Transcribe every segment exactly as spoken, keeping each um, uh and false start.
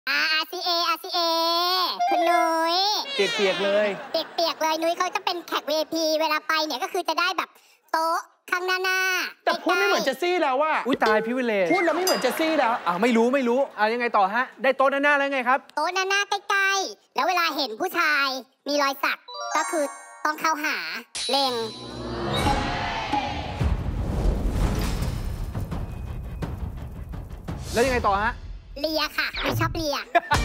อา อาร์ ซี เอ อาร์ ซี เอ คุณนุ้ยเปียกๆเลยเปียกๆเลยนุ้ยเขาจะเป็นแขก วี ไอ พี เวลาไปเนี่ยก็คือจะได้แบบโต๊ะข้างหน้าหน้าแต่พูดไม่เหมือนเจสซี่แล้วว่าอุ้ยตายพิเวเลพูดแล้วไม่เหมือนเจสซี่แล้วอ่าไม่รู้ไม่รู้อ่ายังไงต่อฮะได้โต๊ะหน้าหน้าแล้วไงครับโต๊ะหน้าหน้าใกล้ๆแล้วเวลาเห็นผู้ชายมีรอยสักก็คือต้องเข้าหาเล็งแล้วยังไงต่อฮะเลียค่ะนุ้ยชอบเลีย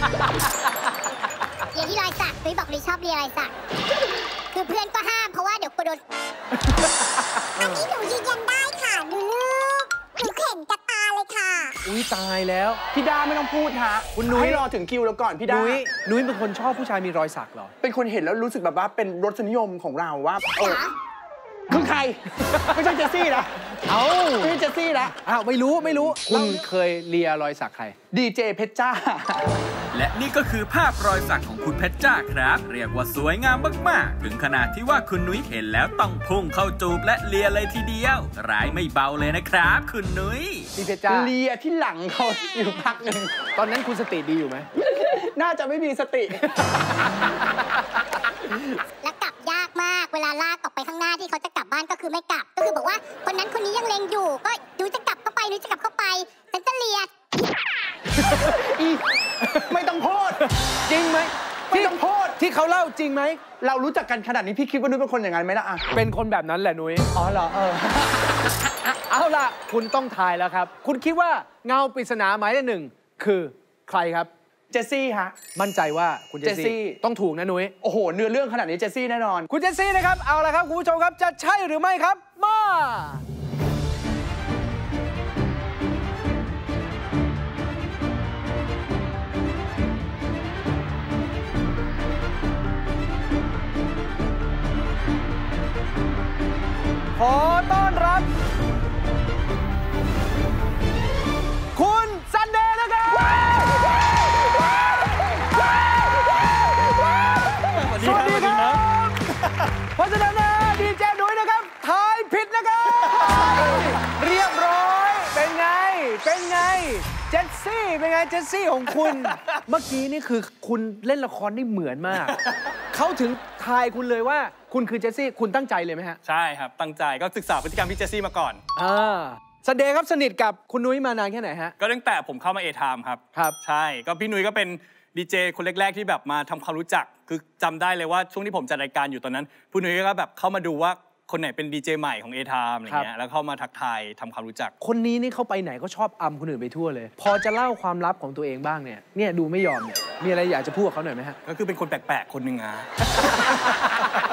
เลียที่รอยสักนุ้ยบอกนุ้ยชอบเลียรอยสักคือเพื่อนก็ห้ามเพราะว่าเดี๋ยวกลัวโดนอันนี้หนูยืนยันได้ค่ะดูลูกหนูเข็นกระตาเลยค่ะอุ้ยตายแล้วพี่ดาไม่ต้องพูดฮะคุณนุ้ยรอถึงคิวแล้วก่อนพี่ดานุ้ยนุ้ยเป็นคนชอบผู้ชายมีรอยสักเหรอเป็นคนเห็นแล้วรู้สึกแบบว่าเป็นรสนิยมของเราว่าเออคือใครไม่ใช่เจสซี่นะเอ้าไม่ใช่เจสซี่นะอ้าวไม่รู้ไม่รู้คุณเคยเลียรอยสักใครดีเจเพชรจ้าและนี่ก็คือภาพรอยสักของคุณเพชรจ้าครับเรียกว่าสวยงามมากๆถึงขนาดที่ว่าคุณนุ้ยเห็นแล้วต้องพุ่งเข้าจูบและเลียเลยทีเดียวร้ายไม่เบาเลยนะครับคุณนุ้ยพี่เพชรจ้าเลียที่หลังเขาอยู่พักหนึ่งตอนนั้นคุณสติดีอยู่ไหมน่าจะไม่มีสติและกลับยากมากเวลาลากออกไปข้างหน้าที่เขาจะกลับบ้านก็คือไม่กลับก็คือบอกว่าคนนั้นคนนี้ยังเลงอยู่ก็นุ้ยจะกลับเข้าไปนุ้ยจะกลับเข้าไปฉันจะเลียไม่ต้องพูดจริงไหมไม่ต้องพูดที่เขาเล่าจริงไหมเรารู้จักกันขนาดนี้พี่คิดว่านุ้ยเป็นคนอย่างนั้นไหมล่ะอะเป็นคนแบบนั้นแหละนุ้ยอ๋อเหรอเออเอาล่ะคุณต้องทายแล้วครับคุณคิดว่าเงาปริศนาหมายเลขหนึ่งคือใครครับเจสซี่ฮะมั่นใจว่าคุณเจสซี่ต้องถูกนะนุ้ยโอ้โหเนื้อเรื่องขนาดนี้เจสซี่แน่นอนคุณเจสซี่นะครับเอาละครับคุณผู้ชมครับจะใช่หรือไม่ครับมาขอต้อนรับคุณซันเดย์นะครับสวัสดีครับเพราะฉะนั้นนะดีเจนุ้ยนะครับทายผิดนะครับเรียบร้อยเป็นไงเป็นไงเจสซี่เป็นไงเจสซี่ของคุณเมื่อกี้นี่คือคุณเล่นละครได้เหมือนมากเขาถึงทายคุณเลยว่าคุณคือเจสซี่คุณตั้งใจเลยไหมฮะใช่ครับตั้งใจก็ศึกษาพฤติกรรมพี่เจสซี่มาก่อนอ่าซันเดย์ครับสนิทกับคุณนุ้ยมานานแค่ไหนฮะก็ตั้งแต่ผมเข้ามาเอไทม์ครับครับใช่ก็พี่นุ้ยก็เป็นดีเจคนแรกๆที่แบบมาทำความรู้จักคือจำได้เลยว่าช่วงที่ผมจัดรายการอยู่ตอนนั้นพี่นุ้ยก็แบบเข้ามาดูว่าคนไหนเป็นดีเจใหม่ของเอไทม์อะไรเงี้ยแล้วเข้ามาทักทายทำความรู้จักคนนี้นี่เข้าไปไหนก็ชอบอำคนอื่นไปทั่วเลยพอจะเล่าความลับของตัวเองบ้างเนี่ยเนี่ยดูไม่ยอมเนี่ยมีอะไรอยากจะพูดกับเขาหน่อยไหมฮะก็คือเป็นคนแปลกๆคนหนึ่งอ่ะ